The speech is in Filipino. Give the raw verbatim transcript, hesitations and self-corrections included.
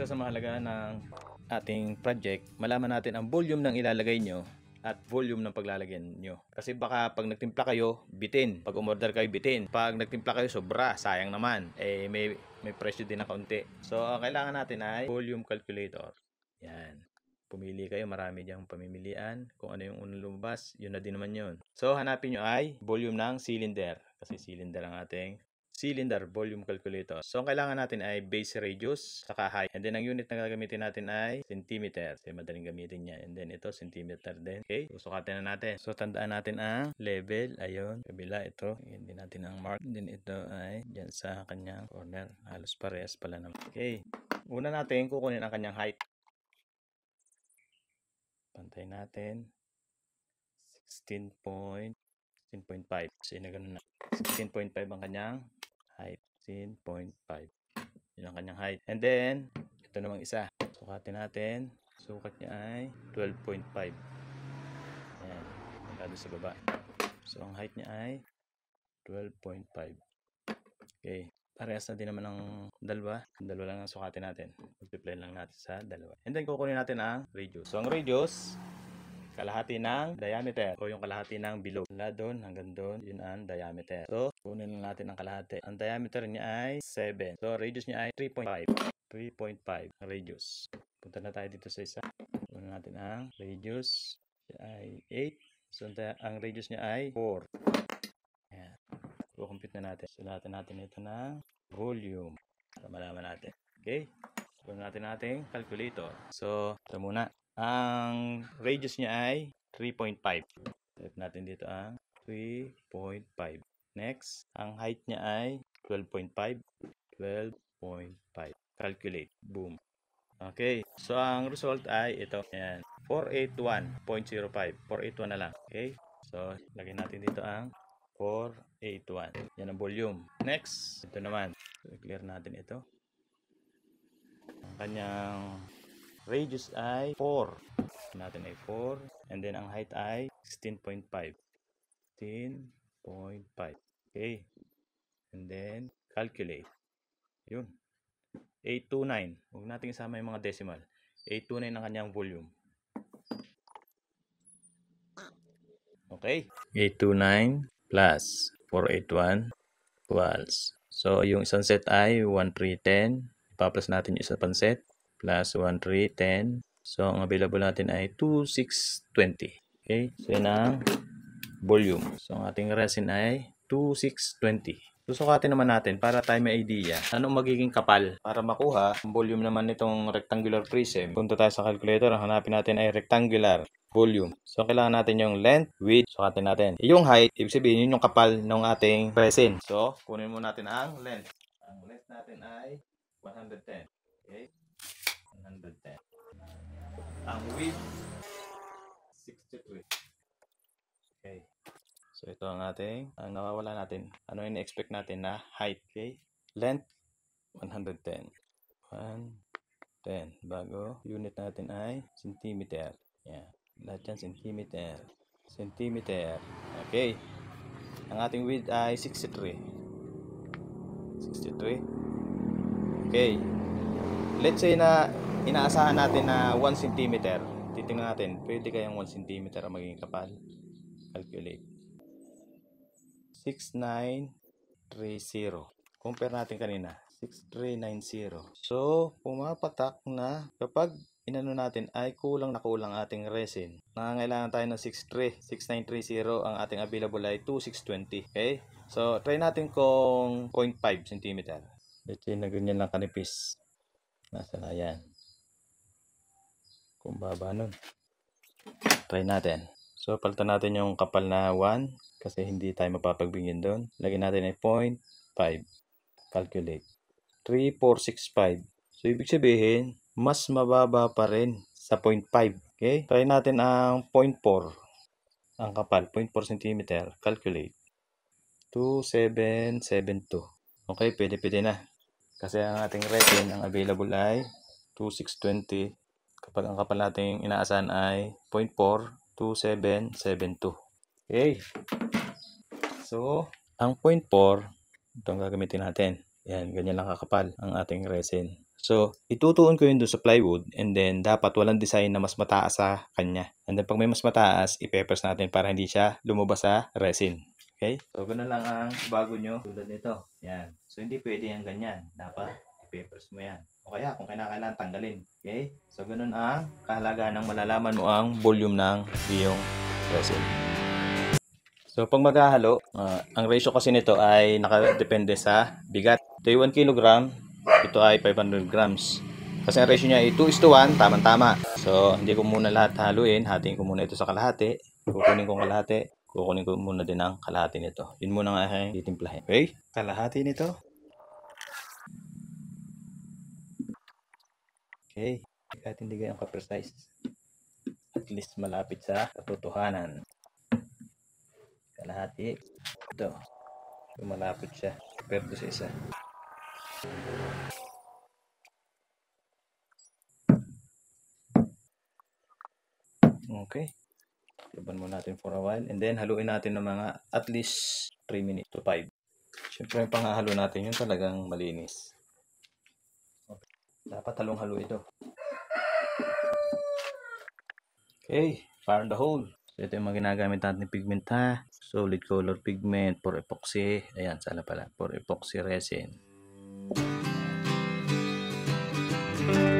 sa mahalaga ng ating project, malaman natin ang volume ng ilalagay nyo at volume ng paglalagyan nyo. Kasi baka pag nagtimpla kayo, bitin. Pag umorder kayo, bitin. Pag nagtimpla kayo, sobra. Sayang naman. Eh, may, may presyo din na kaunti. So, ang kailangan natin ay volume calculator. Yan. Pumili kayo. Marami diyang pamimilian. Kung ano yung unang lumabas, yun na din naman yun. So, hanapin nyo ay volume ng cylinder. Kasi cylinder ang ating cylinder volume calculator. So, ang kailangan natin ay base radius saka height. And then, ang unit na gagamitin natin ay centimeter. Kasi madaling gamitin niya. And then, ito, centimeter din. Okay? So, sukatin na natin. So, tandaan natin ang level. Ayun. Kabila, ito. Hindi natin ang mark. And then, ito ay dyan sa kanyang corner. Halos parehas pala naman. Okay. Una natin, kukunin ang kanyang height. Pantay natin. sixteen point five. So, yun na ganun na. sixteen point five ang kanyang height. sixteen point five. Yun ang kanyang height. And then, ito namang isa. Sukatin natin. Sukat niya ay twelve point five. Ayan. Magkado sa baba. So, ang height niya ay twelve point five. Okay. Parehas na din naman ng dalawa. Dalawa lang ang sukatin natin. Multiply lang natin sa dalawa. And then, kukunin natin ang radius. So, ang radius, kalahati ng diameter o yung kalahati ng bilog. Mula doon hanggang doon, yun ang diameter. So, kunin lang natin ang kalahati. Ang diameter niya ay seven. So, radius niya ay three point five. three point five radius. Punta na tayo dito sa isa. Kunin natin ang radius. Siya ay eight. So, ang radius niya ay four. Ayan. I-compute na natin. Sulatan natin ito ng volume para malaman natin. Okay? Kunin natin nating calculator. So, ito muna. Ang radius niya ay three point five. Type natin dito ang three point five. Next, ang height niya ay twelve point five. twelve point five. Calculate. Boom. Okay. So, ang result ay ito. Ayan. four eighty-one point zero five. four eighty-one na lang. Okay. So, lagyan natin dito ang four eighty-one. Yan ang volume. Next, ito naman. So, clear natin ito. Ang kanyang radius ay four. Natin ay four. And then, ang height ay sixteen point five. sixteen point five. Okay. And then, calculate. Yun. eight twenty-nine. Huwag natin isama yung mga decimal. eight twenty-nine ang kanyang volume. Okay. eight twenty-nine plus four eighty-one equals. So, yung isang set ay one three ten. Ipa-plus natin yung isa pang set. Plus one three ten. So, ang available natin ay two six twenty. Okay? So, yun ang volume. So, ang ating resin ay two six twenty. Susukatin naman natin para tayo may idea anong magiging kapal para makuha ang volume naman nitong rectangular prism. Punta tayo sa calculator. Ang hanapin natin ay rectangular volume. So, kailangan natin yung length, width. Sukatin natin. Yung height, ibig sabihin, yun yung kapal ng ating resin. So, kunin muna natin ang length. Ang length natin ay one hundred ten. Okay? one hundred ten. Ang width, sixty-three. Okay. So, ito ang ating, ang nawawala natin. Ano yung expect natin na height, okay? Length, one hundred ten. one ten. Bago, unit natin ay centimeter. Yan. Lahat yan, centimeter. Centimeter. Okay. Ang ating width ay sixty-three. sixty-three. Okay. Let's say na inaasahan natin na one centimeter. Titingnan natin, pwede kayang one centimeter ang magiging kapal. Calculate. six nine three zero. Compare natin kanina. six three nine zero. So, pumapatak na kapag inano natin ay kulang na kulang ating resin. Nangangailangan tayo ng six nine three zero. Ang ating available ay two six twenty. Okay? So, try natin kung zero point five centimeter. Let's say na ganyan lang kanipis. Nasa na yan. Kung baba nun. Try natin. So, palitan natin yung kapal na one. Kasi hindi tayo mapapagbigyan doon. Lagyan natin ay zero point five. Calculate. three four six five. So, ibig sabihin, mas mababa pa rin sa zero point five. Okay? Try natin ang zero point four. Ang kapal, zero point four centimeter. Calculate. two seven seven two. Okay, pwede-pwede na. Kasi ang ating resin, ang available ay two six twenty. Kapag ang kapal nating inaasahan ay zero point four, two seven seven two. Okay. So, ang zero point four, ito ang gagamitin natin. Yan, ganyan lang kakapal ang ating resin. So, itutuon ko yun doon sa plywood and then dapat walang design na mas mataas sa kanya. And then pag may mas mataas, i-peppers natin para hindi siya lumabas sa resin. Okay? So, ganun lang ang bago nyo tulad nito. Yan. So, hindi pwede yan ganyan. Dapat i-peppers mo yan. O kaya kung kailangan tanggalin. Okay? So, ganun ang kahalagaan ng malalaman mo ang volume ng iyong resin. So, pag maghahalo, uh, ang ratio kasi nito ay nakadepende sa bigat. Ito ay one kilogram. Ito ay five hundred grams. Kasi ang ratio niya ay two is to one, tamang-tama. So, hindi ko muna lahat haluin. Hatiin ko muna ito sa kalahati. Kukunin ko kalahati. Kukunin ko muna din ang kalahati nito. Yun muna ang aking titimplahin. Okay? Kalahati nito. Okay. Kahit hindi ganyan ka-precise. At least malapit sa katotohanan. Kalahati. Ito. So, malapit siya. Compare to sa isa. Okay. Laban mo natin for a while. And then, haluin natin ng mga at least three minutes to five. Siyempre, yung panghahalo natin yun talagang malinis. Okay. Dapat halong-halo ito. Okay. Fire the hole. So, ito yung mga ginagamit natin pigment ha. Solid color pigment for epoxy. Ayan, sala pala. For epoxy resin.